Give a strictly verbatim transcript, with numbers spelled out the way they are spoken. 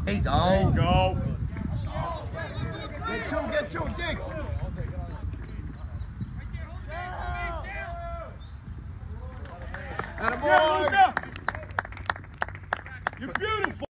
There you go. Go. Get two, get two, Dick. Yeah, Luca. You're beautiful.